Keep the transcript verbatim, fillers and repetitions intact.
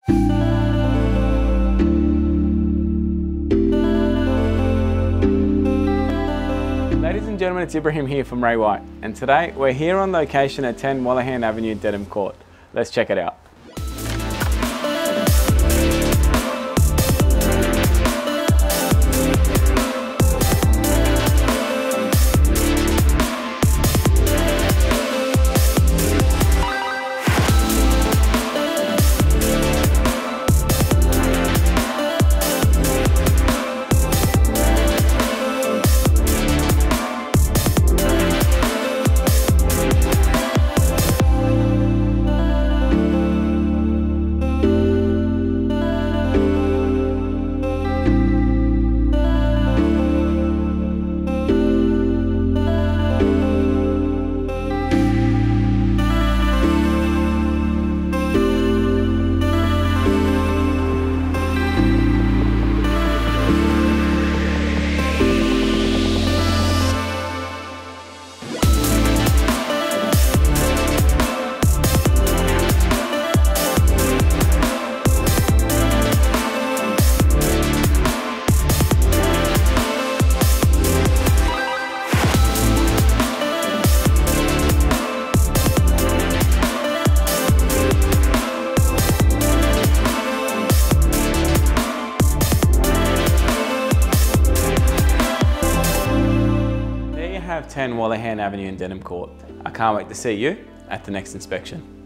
Ladies and gentlemen, it's Ibrahim here from Ray White, and today we're here on location at ten Wollahan Avenue, Denham Court. Let's check it out. Have ten Wollahan Avenue in Denham Court. I can't wait to see you at the next inspection.